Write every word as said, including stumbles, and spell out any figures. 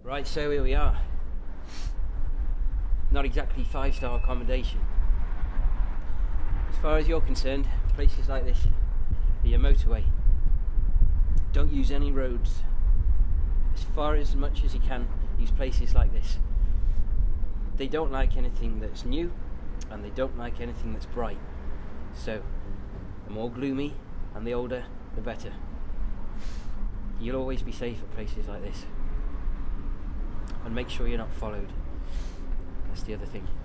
Right, so here we are. Not exactly five-star accommodation. As far as you're concerned, places like this are your motorway. Don't use any roads. As far as much as you can, use places like this. They don't like anything that's new, and they don't like anything that's bright. So, the more gloomy and the older, the better. You'll always be safe at places like this. And make sure you're not followed. That's the other thing.